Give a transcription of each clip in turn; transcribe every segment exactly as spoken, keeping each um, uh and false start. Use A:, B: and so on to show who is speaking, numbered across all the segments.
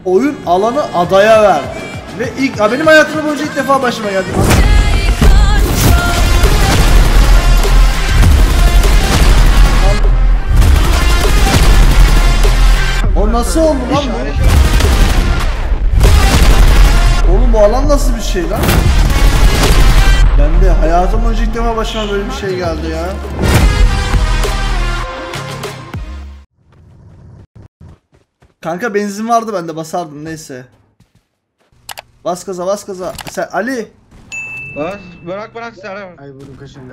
A: oyun alanı adaya verdi. Ve ilk, benim hayatım boyunca ilk defa başıma geldi. O nasıl oldu lan bu? Oğlum bu alan nasıl bir şey lan? Ben de hayatım boyunca ilk defa başıma böyle bir şey geldi ya. Kanka benzin vardı, bende basardım, neyse. Bas gaza, bas gaza. Sen Ali.
B: Bas, bırak bırak sen.
C: Ay bunun kaşında.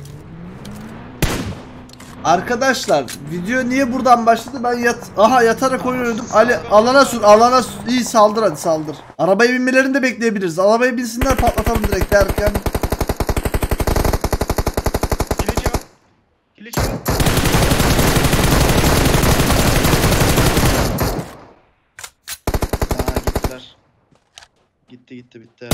A: Arkadaşlar video niye buradan başladı? Ben yat aha yatarak oynuyordum. Ali alana sür, alana sür. İyi saldır, hadi saldır. Arabaya binmelerini de bekleyebiliriz. Arabaya binsinler, patlatalım direkt derken.
B: Kiliç al. Kiliç al.
D: Aa gittiler. Gitti gitti bitti.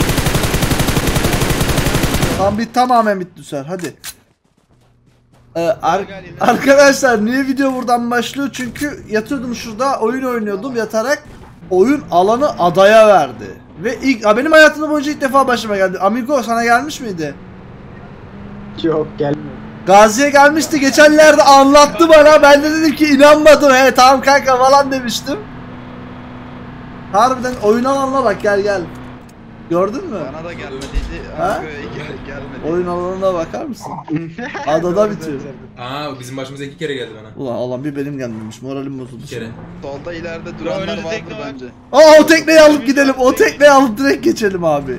A: Tam bit tamamen bitti Süper. Hadi. Ee, ar arkadaşlar niye video buradan başlıyor? Çünkü yatıyordum şurada, oyun oynuyordum yatarak. Oyun alanı adaya verdi. Ve ilk benim hayatımda boyunca ilk defa başıma geldi. Amigo sana gelmiş miydi?
C: Yok gelmiyor.
A: Gazi'ye gelmişti geçenlerde, anlattı bana. Ben de dedim ki inanmadım. He tamam kanka falan demiştim. Harbiden oyun alanına bak, gel gel. Gördün mü?
D: Bana da gelmediydi.
A: Ha?
D: Gel, gelmedi.
A: Oyun alanına bakar mısın? Adada bitiyor.
E: Aa bizim başımıza iki kere geldi bana.
A: Ulan Allah, bir benim gelmemiş, moralim bozuldu.
E: Bir kere.
D: Solda ileride duranlar
B: önünde
D: vardır
B: tekne var.
D: bence.
A: Aa o tekneyi alıp gidelim. O tekneyi alıp direkt geçelim abi.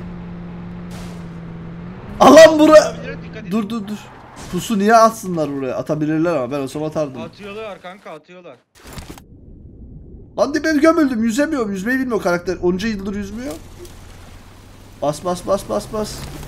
A: Alan bura. Dur dur dur. Pusu niye atsınlar buraya? Atabilirler ama ben olsam atardım.
B: Atıyorlar kanka, atıyorlar.
A: Lan de ben gömüldüm, yüzemiyorum. Yüzmeyi bilmiyor karakter. onca yıldır yüzmüyor. Bas bas bas bas bas.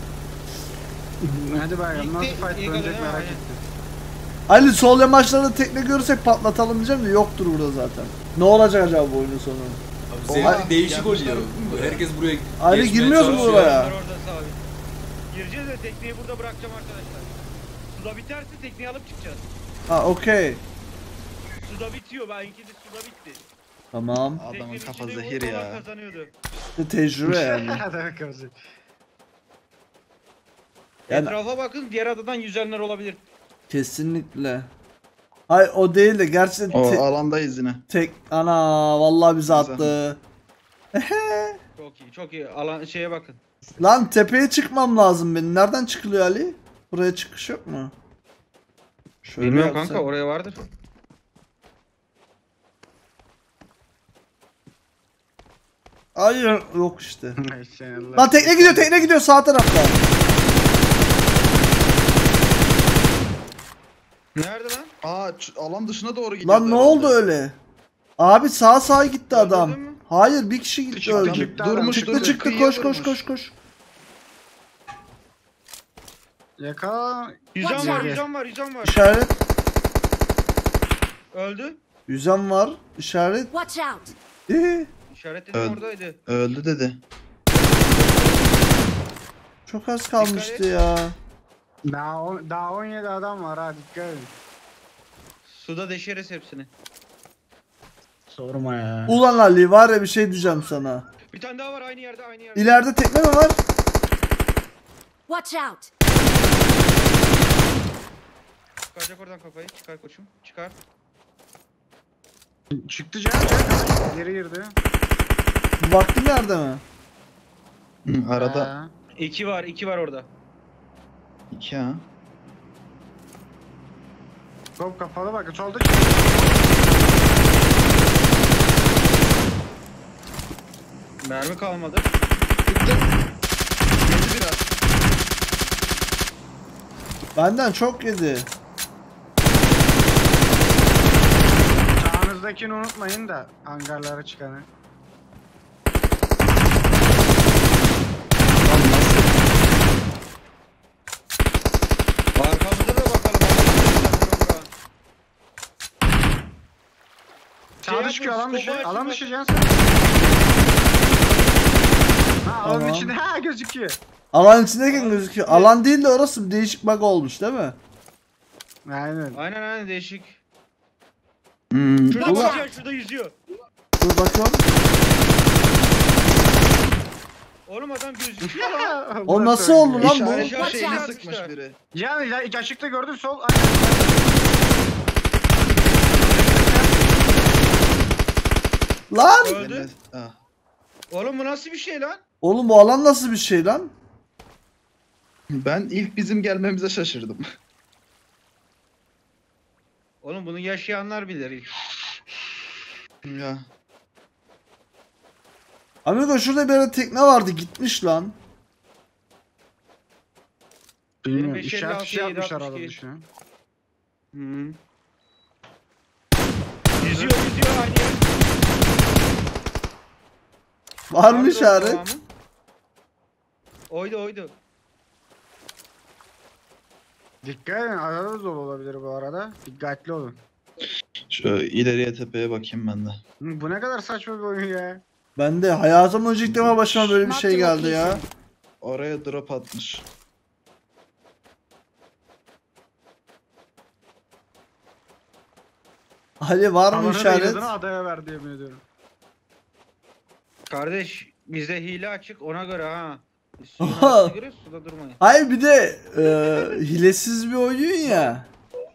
C: Hadi bakalım nasıl
B: İlk-
C: fight
B: ilk
C: dönecek
B: adamı
C: merak
B: aynen.
C: ettim.
A: Ali sol yamaçlarda tekne görürsek patlatalım diyeceğim de yoktur burada zaten. Ne olacak acaba bu oyunun sonu?
E: Abi
A: Oha,
E: zevkli değişik
D: gelmişler
E: oluyor.
D: buraya.
E: Herkes buraya
A: Ali
E: geçmeye
A: girmiyoruz mu
E: çalışıyor.
A: buraya?
B: Onlar orada sabit. Gireceğiz de tekneyi burada bırakacağım arkadaşlar. Suda biterse tekneyi alıp çıkacağız.
A: Ha okey.
B: Suda bitiyor, benimki de suda bitti.
A: Tamam.
D: Adamın
B: Teknenin
D: kafa
B: içinde
D: zehir
B: vurmadan
D: ya.
B: kazanıyordu.
A: Tecrübe yani.
C: Hadi bakalım.
A: Yani
B: Etrafa bakın, diğer adadan yüzenler olabilir.
A: kesinlikle. Hay o değil de gerçekten
D: O
A: te-
D: alandayız yine.
A: tek ana vallahi bizi
D: Güzel.
A: attı.
B: Çok iyi, çok iyi. Alan şeye bakın.
A: Lan tepeye çıkmam lazım benim. Nereden çıkılıyor Ali? Buraya çıkış yok mu? Şöyle
B: Bilmiyorum
A: yapsak.
B: kanka, oraya vardır.
A: Hayır yok işte.
C: Ay sen Allah.
A: Lan tekne gidiyor, tekne gidiyor sağ tarafta.
B: Nerede lan?
D: Aa ç- alan dışına doğru gidiyor.
A: Lan ne oldu öyle? Abi sağa sağa gitti adam.
B: Öldürdün mü?
A: Hayır bir kişi gitti
D: Çıktı,
A: öldü.
D: çıktı adam. Durmuş,
A: Çıktı
D: durmuş,
A: çıktı
D: kıyıya
A: koş koş
D: durmuş.
A: koş koş.
C: Yaka.
B: Yüzen var,
C: Geri.
B: yüzen var, yüzen var.
A: İşaret.
B: Öldü.
A: Yüzem var. İşaret.
F: Watch out!
A: Ee,
B: İşaretledim
D: Öldü.
B: oradaydı.
D: Öldü dedi.
A: çok az kalmıştı
B: Dikkat et.
A: ya.
C: Daha, on, daha on yedi adam var ha, dikkat edin.
B: Suda deşeriz hepsini.
C: Sorma ya.
A: Ulan Ali var ya bir şey diyeceğim sana.
B: Bir tane daha var aynı yerde, aynı yerde.
A: İleride tekne mi var?
F: Watch out!
B: Çıkaracak oradan kafayı. Çıkar koçum. Çıkar.
C: Çıktı can can. Geri girdi.
A: Baktım nerede mi?
D: Hı, arada
C: Ha.
B: İki var, iki var orada.
D: iki ha.
C: Top kapalı bak. Solda
B: Mermi kalmadı.
D: Yedi biraz.
A: Benden çok yedi.
C: sağınızdakini unutmayın da hangarlara çıkanı.
B: Arkamıza da bakalım.
C: Sağ
B: Şey
C: dışı alan
B: yapın,
C: dışı.
B: skopu
C: Alan
B: açın
C: dışı
B: bakın.
C: can sen. Ha alanın
A: Tamam.
C: içinde ha gözüküyor.
A: Alan içindeyken gözüküyor. Alan değil de orası bir değişik bug olmuş değil mi?
C: Aynen.
B: Aynen aynen değişik.
D: Hmm.
B: Şurada
A: Ulan.
B: yüzüyor, şurada yüzüyor.
A: Dur bakıyorum.
B: Oğlum adam gözüküyor lan.
A: O nasıl oldu lan bu?
D: İşaret
B: Watch
D: şeyini
B: out.
D: sıkmış biri.
C: Ya ya ilk açıkta gördün sol.
A: Lan!
B: Öldü.
D: Eline- Ah.
B: Oğlum bu nasıl bir şey lan?
A: Oğlum bu alan nasıl bir şey lan?
D: Ben ilk bizim gelmemize şaşırdım.
B: Oğlum bunu yaşayanlar bilir.
D: Ya.
A: Amigo şurada bir ara tekne vardı gitmiş lan.
C: Bilmiyorum.
B: beş elli
C: İşaret
B: altı,
C: şey yapmışlar
B: yedi altmış
C: adam
B: iki.
C: dışına.
B: Hı. Yüzüyor yüzüyor aynı yer.
A: Var mı
B: Nerede
A: işaret?
B: devamı? Oydu oydu.
C: Dikkat edin arada da dolu olabilir bu arada. Dikkatli olun.
D: Şu ileriye tepeye bakayım ben de.
C: Hı, Bu ne kadar saçma bir oyun ya.
A: Ben de hayatım önce ilk defa başıma böyle bir şey geldi ya.
D: Oraya drop atmış.
A: Ali var mı
C: Havana da
A: işaret?
C: yıldığını adaya verdi yemin ediyorum.
B: Kardeş bizde hile açık ona göre ha. Biz suyun
A: Oha.
B: altına giriyoruz, suda durmayın.
A: Hayır bir de e, hilesiz bir oyun ya.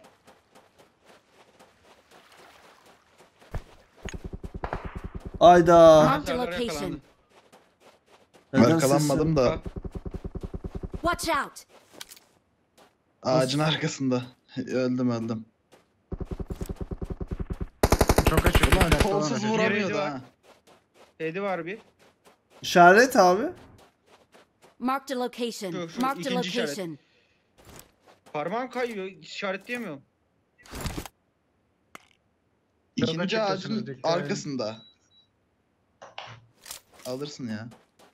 A: Ayda.
F: Marked a
B: Sarılar
F: location.
B: yakalandı.
A: Neden
D: Arkalanmadım da
F: Watch out!
D: ağacın arkasında. Öldüm öldüm.
C: Çok açık.
D: Ulan
C: dikkatli olun.
D: kolsuz
B: Yürüyücü
D: vuramıyordu
B: var.
D: ha.
B: Hedi var bir.
A: İşaret abi.
F: Marked a location.
B: Şu- şu
F: Marked a
B: ikinci işaret.
F: location.
B: Parmağım kayıyor işaretleyemiyorum.
D: İkinci
C: açıktasınız,
D: ağacın
C: dikkat edin.
D: arkasında. Alırsın ya.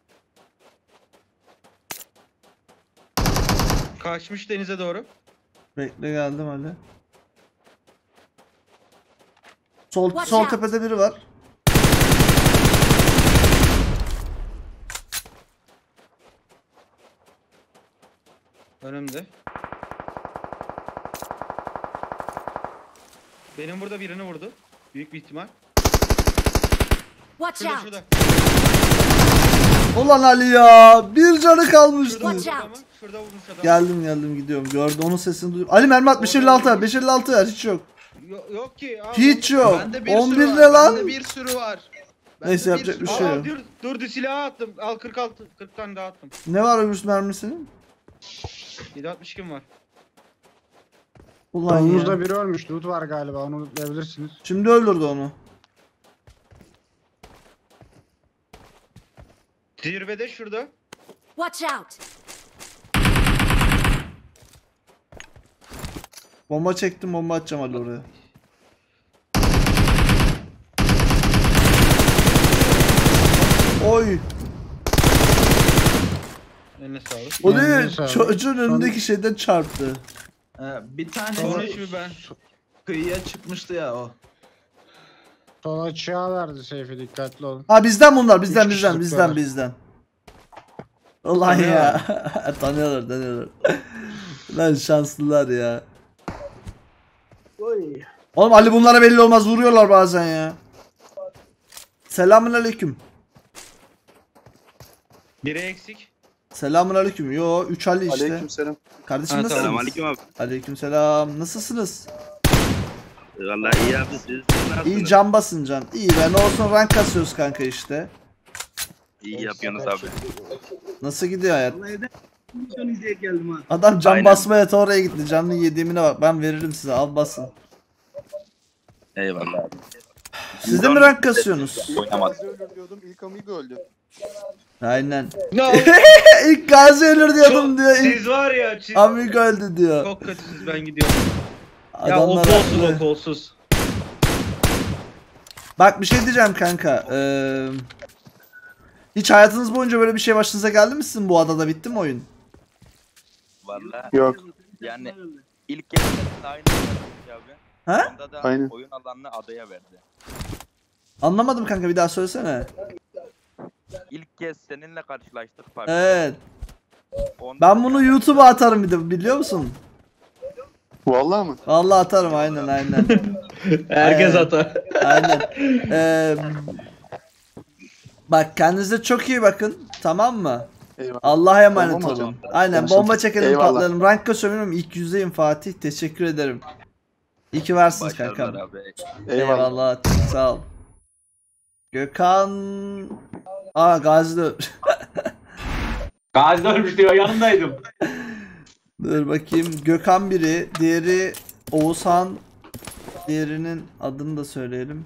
B: Kaçmış denize doğru.
A: Bekle geldim hadi. Sol
F: Watch
A: sol
F: out.
A: tepede biri var.
B: Önümde. Benim burada birini vurdu. Büyük bir ihtimal.
F: Watch
B: Şurada
F: out!
B: şurada.
A: Ulan Ali ya, bir canı kalmıştı.
B: Şurada
F: Watch
B: vurmuş
F: out.
B: adamı. Şurada vurmuş adamı.
A: Geldim geldim gidiyorum. Gördü onun sesini duydum. Ali mermi at beş elli altı beş elli altı ver hiç yok.
B: Yok, yok ki. Aa,
A: Hiç yok.
D: Bende bir
A: on
D: sürü
A: bir
D: var.
A: ne lan?
D: Bende bir sürü var. Bende
A: Neyse, yapacak
D: sürü
A: bir
B: Aa,
A: şey
D: var.
A: yok.
B: dur, dur dur silahı attım. Al kırk altı kırk tane daha attım.
A: Ne var öbür mermisinin?
B: yedi altmış kim var?
A: Ulan
C: Solunuzda
A: ya.
C: biri ölmüş. Loot var galiba. Onu lootlayabilirsiniz.
A: Şimdi öldürdü onu.
B: Zirvede şurada.
F: Watch out!
A: Bomba çektim, bomba atacağım hadi oraya. Oy.
B: Eline sağlık.
A: O
C: Yani
A: değil
C: mesela-
A: çocuğun önündeki şeyden çarptı.
G: Ee, bir tane
B: Konuş mu ben?
G: kıyıya çıkmıştı ya o.
C: Sol açığa verdi Seyfi. Dikkatli olun.
A: Ha bizden bunlar bizden
C: Üç
A: bizden
C: kişilik
A: bizden
C: var.
A: bizden. Ulan ya. tanıyorlar tanıyorlar. Lan şanslılar ya. Oğlum Ali bunlara belli olmaz vuruyorlar bazen ya. Selamünaleyküm.
B: Biri eksik.
A: Selamünaleyküm. Yo üç Ali işte.
H: Aleykümselam.
A: Kardeşim
B: Ha,
A: nasılsınız?
H: Selamünaleyküm abi.
A: Aleykümselam. Nasılsınız?
H: Vallahi iyi abi, siz nasılsınız?
A: İyi can basın can. İyi ben olsun rank kasıyoruz kanka işte.
H: İyi yapıyorsunuz abi.
A: Nasıl gidiyor hayat?
H: Son izleye geldim ha.
A: Adam can
H: Aynen.
A: basmaya ta oraya gitti. Canlı yediğimine bak. Ben veririm size. Al basın.
H: Eyvallah abi.
A: Siz de mi rank kasıyorsunuz?
H: Oynamadım.
I: Ölür diyordum, ilk amigo öldü.
A: Aynen.
B: No.
A: İlk Gazi ölür diyordum diyor. İlk
B: Siz var ya. Siz
A: Amigo öldü diyor.
B: çok kötüsünüz ben gidiyorum. Ya o
A: Adamlar
B: kolsuz
A: haklı.
B: o kolsuz.
A: Bak bir şey diyeceğim kanka. Ee, hiç hayatınız boyunca böyle bir şey başınıza geldi mi sizin bu adada, bitti mi oyun?
H: Vallahi
I: Yok.
H: yani ilk geldiğinde aynı şey abi.
A: Ha?
H: Onda da
I: Aynen.
H: oyun alanını adaya verdi.
A: Anlamadım kanka, bir daha söylesene.
H: İlk kez seninle karşılaştık pardon.
A: Evet.
H: Onda
A: Ben bunu YouTube'a atarım bir de, biliyor musun?
I: Vallahi mı?
A: Vallahi atarım aynen aynen.
B: Herkes
A: Ee,
B: atar.
A: Aynen. Ee, bak kendinize çok iyi bakın. Tamam mı?
I: Eyvallah.
A: Allah'a emanet
I: Tamam
A: olun.
I: hocam.
A: Aynen
I: Konuşalım.
A: bomba çekelim
I: Eyvallah.
A: patlayalım. Rank kasıyorum ilk yüzdeyim Fatih. Teşekkür ederim. İyi ki varsınız kankam.
H: abi.
I: Eyvallah.
A: Eyvallah. Sağ ol. Gökhan... Aa Gazi de...
J: Gazi ölmüş diyor, yanındaydım.
A: Dur bakayım. Gökhan biri. Diğeri Oğuzhan. Diğerinin adını da söyleyelim.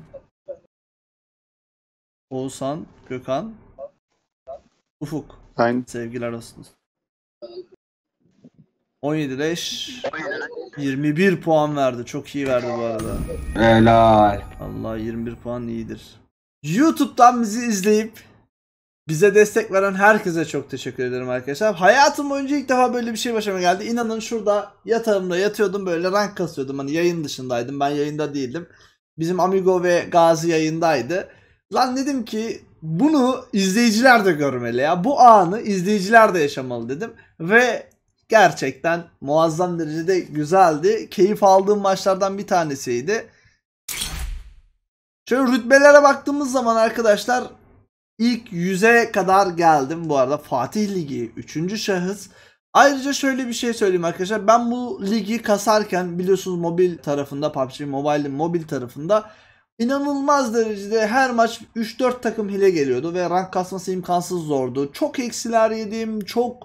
A: Oğuzhan, Gökhan, Ufuk.
I: Aynen.
A: Sevgiler olsun. on yedi leş. yirmi bir puan verdi. Çok iyi verdi bu arada.
J: Helal.
A: Allah yirmi bir puan iyidir. YouTube'dan bizi izleyip bize destek veren herkese çok teşekkür ederim arkadaşlar. Hayatım boyunca ilk defa böyle bir şey başıma geldi. İnanın şurada yatağımda yatıyordum, böyle rank kasıyordum. Hani yayın dışındaydım. Ben yayında değildim. Bizim Amigo ve Gazi yayındaydı. Lan dedim ki bunu izleyiciler de görmeli ya. Bu anı izleyiciler de yaşamalı dedim. Ve gerçekten muazzam derecede güzeldi. Keyif aldığım maçlardan bir tanesiydi. Şöyle rütbelere baktığımız zaman arkadaşlar ilk yüze kadar geldim. Bu arada Fatih Ligi üçüncü şahıs. Ayrıca şöyle bir şey söyleyeyim arkadaşlar. Ben bu ligi kasarken biliyorsunuz mobil tarafında, P U B G Mobile'in mobil tarafında İnanılmaz derecede her maç üç dört takım hile geliyordu ve rank kasması imkansız zordu. Çok eksiler yedim, çok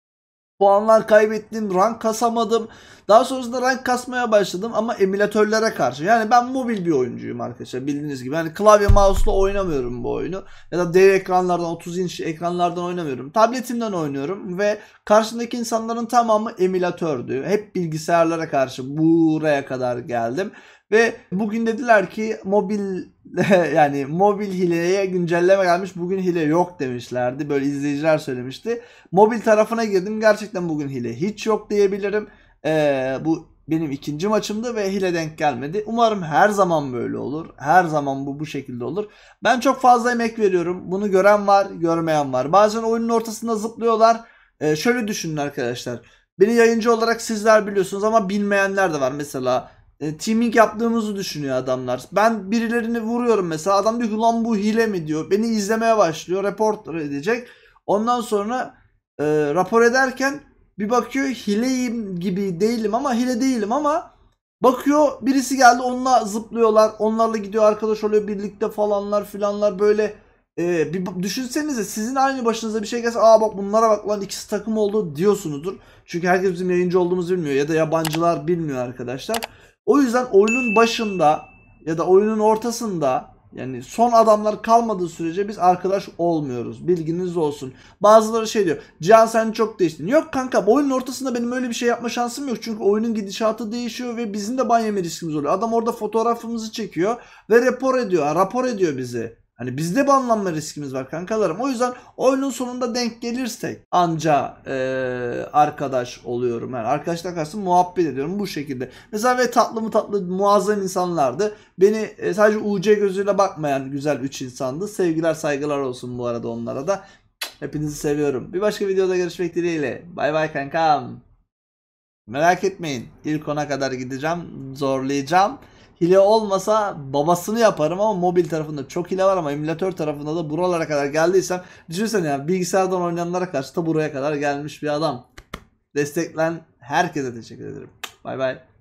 A: puanlar kaybettim, rank kasamadım. Daha sonrasında rank kasmaya başladım ama emülatörlere karşı. Yani ben mobil bir oyuncuyum arkadaşlar, bildiğiniz gibi. Yani klavye mouse'la oynamıyorum bu oyunu. Ya da dev ekranlardan, otuz inç ekranlardan oynamıyorum. Tabletimden oynuyorum ve karşımdaki insanların tamamı emülatördü. Hep bilgisayarlara karşı buraya kadar geldim. Ve bugün dediler ki mobil yani mobil hileye güncelleme gelmiş, bugün hile yok demişlerdi. Böyle izleyiciler söylemişti. Mobil tarafına girdim, gerçekten bugün hile hiç yok diyebilirim. Ee, bu benim ikinci maçımdı ve hile denk gelmedi. Umarım her zaman böyle olur. Her zaman bu bu şekilde olur. Ben çok fazla emek veriyorum. Bunu gören var, görmeyen var. Bazen oyunun ortasında zıplıyorlar. Ee, şöyle düşünün arkadaşlar. Beni yayıncı olarak sizler biliyorsunuz ama bilmeyenler de var. Mesela teaming yaptığımızı düşünüyor adamlar. Ben birilerini vuruyorum mesela. Adam diyor ki lan bu hile mi diyor. Beni izlemeye başlıyor. Report edecek. Ondan sonra e, rapor ederken bir bakıyor hileyim gibi değilim ama hile değilim ama bakıyor birisi geldi, onunla zıplıyorlar. Onlarla gidiyor, arkadaş oluyor birlikte falanlar filanlar böyle. E, bir düşünsenize sizin aynı başınıza bir şey gelse, aa bak bunlara bak lan ikisi takım oldu diyorsunuzdur. Çünkü herkes bizim yayıncı olduğumuzu bilmiyor ya da yabancılar bilmiyor arkadaşlar. O yüzden oyunun başında ya da oyunun ortasında, yani son adamlar kalmadığı sürece biz arkadaş olmuyoruz. Bilginiz olsun. Bazıları şey diyor, Cihan sen çok değiştin. Yok kanka, oyunun ortasında benim öyle bir şey yapma şansım yok. Çünkü oyunun gidişatı değişiyor ve bizim de ban yeme riskimiz oluyor. Adam orada fotoğrafımızı çekiyor ve rapor ediyor. Rapor ediyor bizi. Hani bizde banlanma riskimiz var kankalarım. O yüzden oyunun sonunda denk gelirsek anca ee, arkadaş oluyorum. Yani arkadaşlar karşı muhabbet ediyorum bu şekilde. Mesela ve tatlı mı tatlı muazzam insanlardı. Beni e, sadece U C gözüyle bakmayan güzel üç insandı. Sevgiler saygılar olsun bu arada onlara da. Hepinizi seviyorum. Bir başka videoda görüşmek dileğiyle. Bay bay kankam. Merak etmeyin. İlk ona kadar gideceğim. Zorlayacağım. Hile olmasa babasını yaparım ama mobil tarafında çok hile var ama emülatör tarafında da buralara kadar geldiysem düşünsene ya, bilgisayardan oynayanlara karşı da buraya kadar gelmiş bir adam. Desteklen herkese teşekkür ederim. Bay bay.